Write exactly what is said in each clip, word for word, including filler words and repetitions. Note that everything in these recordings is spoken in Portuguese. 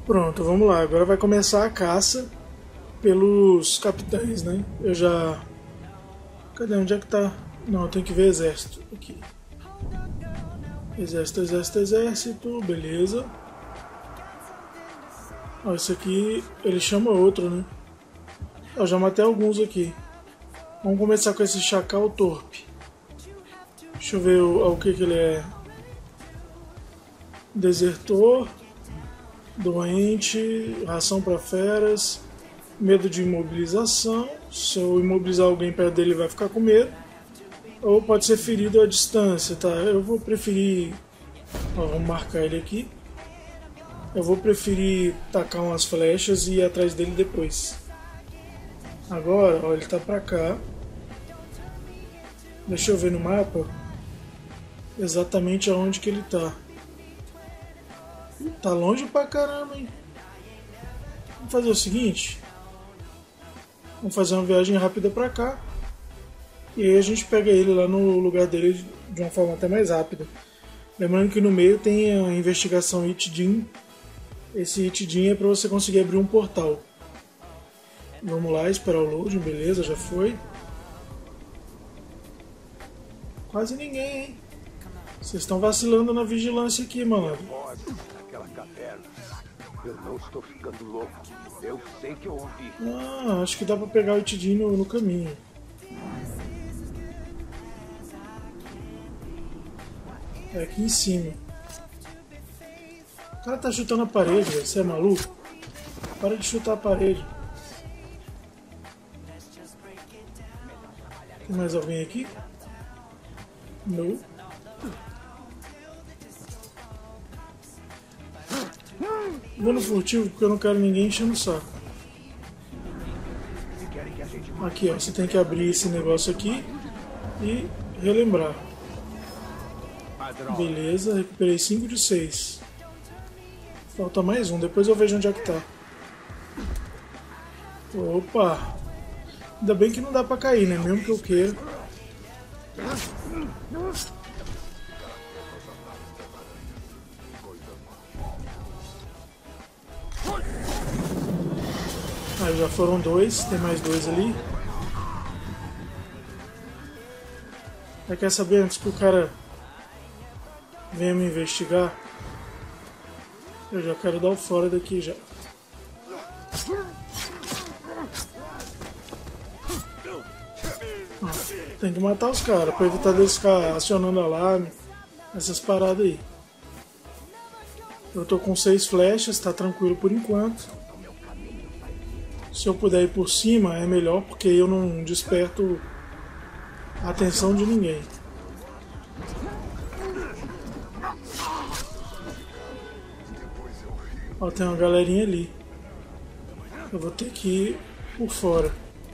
Pronto, vamos lá. Agora vai começar a caça pelos capitães, né? Eu já... Cadê? Onde é que tá? Não, eu tenho que ver exército. Aqui. Exército, exército, exército. Beleza. Ó, esse aqui, ele chama outro, né? Eu já matei alguns aqui. Vamos começar com esse chacal torpe. Deixa eu ver o, o que que ele é. Desertor. Doente. Ração para feras. Medo de imobilização. Se eu imobilizar alguém perto dele, ele vai ficar com medo. Ou pode ser ferido à distância, tá? Eu vou preferir... Ó, vamos marcar ele aqui. Eu vou preferir tacar umas flechas e ir atrás dele depois. Agora, ó, ele tá pra cá. Deixa eu ver no mapa exatamente aonde que ele tá. Tá longe pra caramba, hein? Vamos fazer o seguinte. Vamos fazer uma viagem rápida pra cá. E aí a gente pega ele lá no lugar dele de uma forma até mais rápida. Lembrando que no meio tem a investigação Itidin. Esse Itidin é para você conseguir abrir um portal. Vamos lá, esperar o loading, beleza, já foi. Quase ninguém, hein? Vocês estão vacilando na vigilância aqui, mano. Aquela caverna. Eu não estou ficando louco. Eu sei que eu ouvi. Ah, acho que dá pra pegar o Itidin no, no caminho. É aqui em cima. O cara tá chutando a parede, velho. Você é maluco? Para de chutar a parede. Tem mais alguém aqui? Não. Vou no furtivo porque eu não quero ninguém enchendo o saco. Aqui, ó. Você tem que abrir esse negócio aqui e relembrar. Beleza, recuperei cinco de seis. Falta mais um, depois eu vejo onde é que tá. Opa! Ainda bem que não dá pra cair, né? Mesmo que eu queira. Aí já foram dois, tem mais dois ali. Aí quer saber, antes que o cara venha me investigar, eu já quero dar o fora daqui já. Ah, tem que matar os caras pra evitar deles ficar acionando alarme, essas paradas aí. Eu tô com seis flechas, tá tranquilo por enquanto. Se eu puder ir por cima é melhor, porque eu não desperto a atenção de ninguém. Ó, tem uma galerinha ali. Eu vou ter que ir por fora.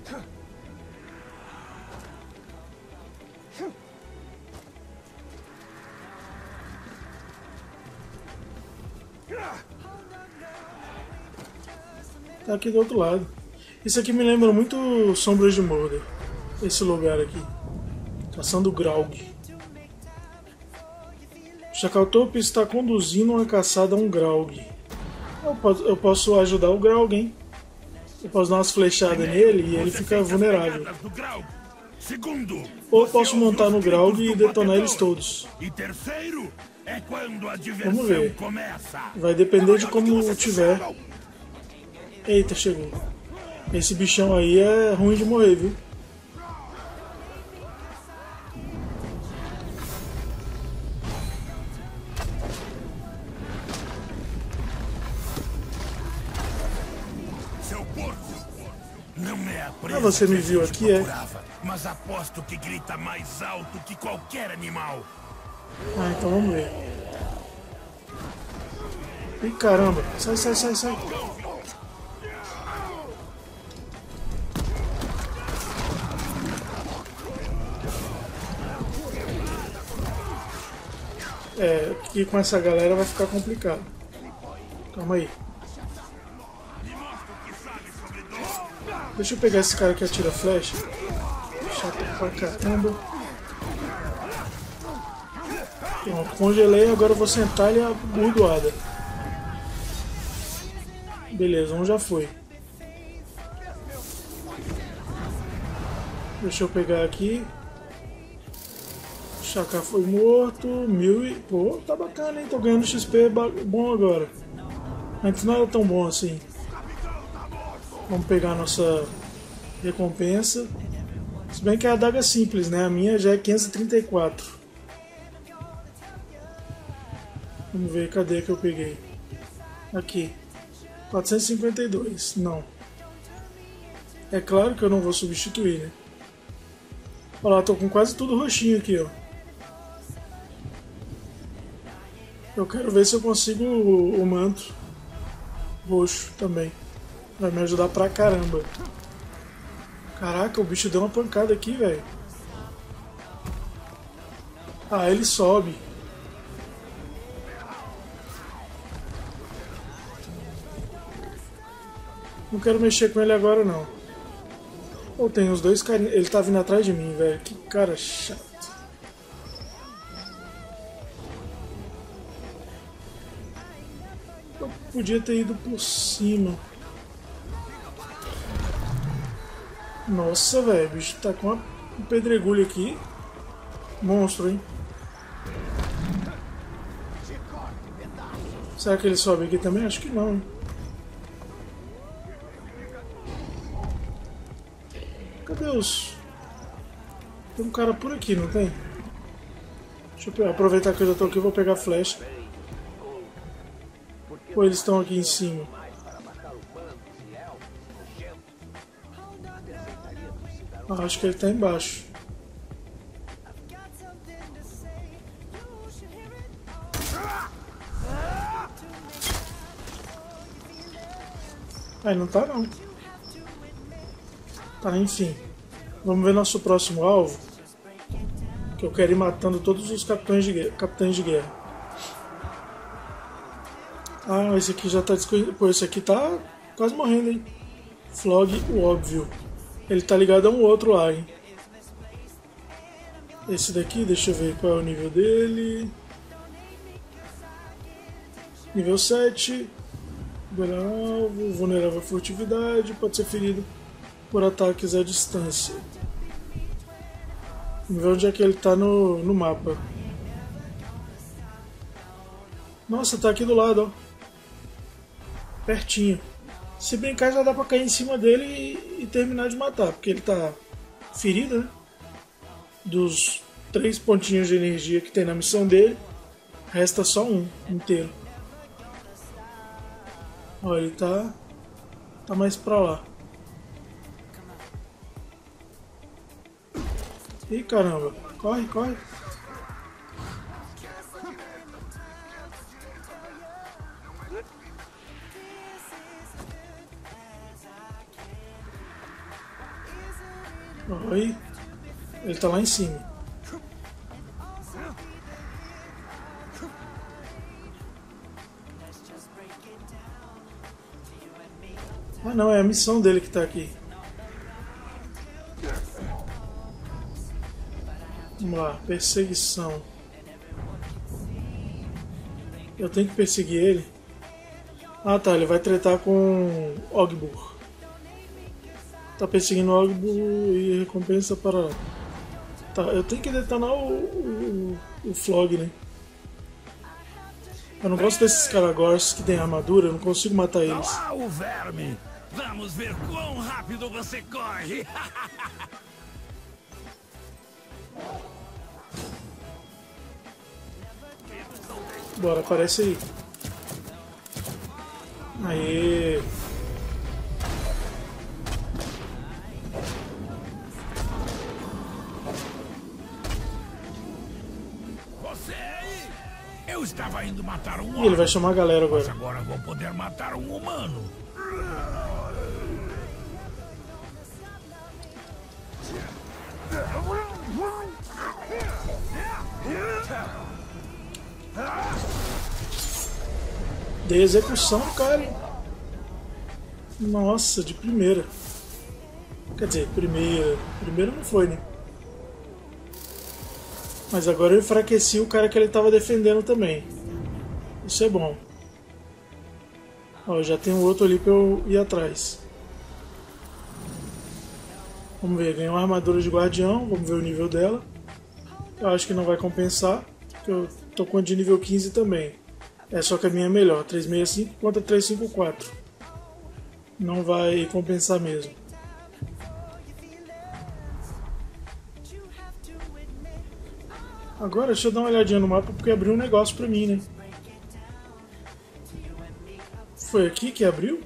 Tá aqui do outro lado. Isso aqui me lembra muito Sombras de Mordor. Esse lugar aqui. Caçando Graug. O Chacal-Torpe está conduzindo uma caçada a um Graug. Eu posso, eu posso ajudar o Graug, hein? Eu posso dar umas flechadas nele e ele fica vulnerável. Ou eu posso montar no Graug e detonar eles todos. Vamos ver. Vai depender de como tiver. Eita, chegou. Esse bichão aí é ruim de morrer, viu? Ah, você me viu aqui, é? Mas aposto que grita mais alto que qualquer animal. Ah, então vamos ver. Ih, caramba. Sai, sai, sai, sai. É, aqui com essa galera vai ficar complicado. Calma aí. Deixa eu pegar esse cara que atira flecha. Chato pra caramba. Pronto, congelei, agora eu vou sentar ele a burdoada. Beleza, um já foi. Deixa eu pegar aqui. Chaka foi morto. Mil e... Pô, tá bacana, hein? Tô ganhando X P bom agora. Antes não era tão bom assim. Vamos pegar a nossa recompensa. Se bem que é a adaga simples, né? A minha já é quinhentos e trinta e quatro. Vamos ver, cadê que eu peguei? Aqui. quatrocentos e cinquenta e dois. Não. É claro que eu não vou substituir, né? Olha lá, tô com quase tudo roxinho aqui, ó. Eu quero ver se eu consigo o, o manto roxo também. Vai me ajudar pra caramba. Caraca, o bicho deu uma pancada aqui, velho. Ah, ele sobe. Não quero mexer com ele agora, não. Ou tem os dois carinhos. Ele tá vindo atrás de mim, velho. Que cara chato. Eu podia ter ido por cima. Nossa, velho. O bicho tá com uma, um pedregulho aqui. Monstro, hein? Será que ele sobe aqui também? Acho que não, hein? Cadê os... Tem um cara por aqui, não tem? Deixa eu aproveitar que eu já tô aqui, eu vou pegar a flecha. Ou eles estão aqui em cima? Ah, acho que ele tá embaixo. Aí não tá não. Tá, enfim. Vamos ver nosso próximo alvo. Que eu quero ir matando todos os capitães de guerra. Capitães de guerra. Ah, esse aqui já tá desconhecido. Pô, esse aqui tá quase morrendo, hein? Flog, o óbvio. Ele tá ligado a um outro lá, hein? Esse daqui, deixa eu ver qual é o nível dele. Nível sete. Alvo, vulnerável à furtividade. Pode ser ferido por ataques à distância. Vamos ver onde é que ele tá no, no mapa. Nossa, tá aqui do lado, ó. Pertinho. Se brincar já dá pra cair em cima dele e, e terminar de matar, porque ele tá ferido, né? Dos três pontinhos de energia que tem na missão dele, resta só um inteiro. Ó, ele tá, tá mais pra lá. Ih, caramba. Corre, corre. Oi. Ele tá lá em cima. Ah não, é a missão dele que tá aqui. Vamos lá, perseguição. Eu tenho que perseguir ele. Ah tá, ele vai tretar com Ogbur. Tá perseguindo Ogbur e recompensa para... Tá, eu tenho que detonar o, o, o Flog, né? Eu não gosto desses Caragors que tem armadura, eu não consigo matar eles. Olá, o verme! Vamos ver quão rápido você corre! Bora, aparece aí. Aê! Você aí! Eu estava indo matar um E ele vai chamar a galera agora. Mas agora vou poder matar um humano. Dei execução do cara, hein? Nossa, de primeira. Quer dizer, primeira. Primeiro não foi, né? Mas agora eu enfraqueci o cara que ele estava defendendo também. Isso é bom. Ó, já tem um outro ali pra eu ir atrás. Vamos ver, ganhei uma armadura de guardião, vamos ver o nível dela. Eu acho que não vai compensar, porque eu tô com a de nível quinze também. É só que a minha é melhor, trezentos e sessenta e cinco contra trezentos e cinquenta e quatro. Não vai compensar mesmo. Agora deixa eu dar uma olhadinha no mapa porque abriu um negócio pra mim, né? Foi aqui que abriu?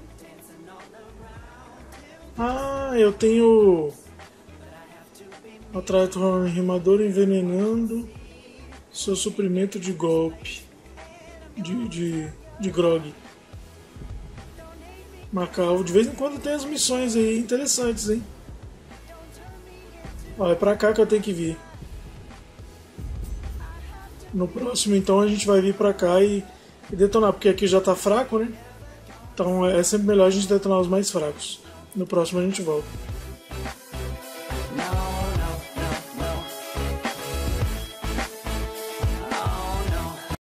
Ah, eu tenho... Atrato rimador envenenando seu suprimento de golpe. De, de, de grog. Marcar alvo. De vez em quando tem as missões aí interessantes, hein? Ó, é pra cá que eu tenho que vir. No próximo, então, a gente vai vir pra cá e, e detonar, porque aqui já tá fraco, né? Então é sempre melhor a gente detonar os mais fracos. No próximo a gente volta.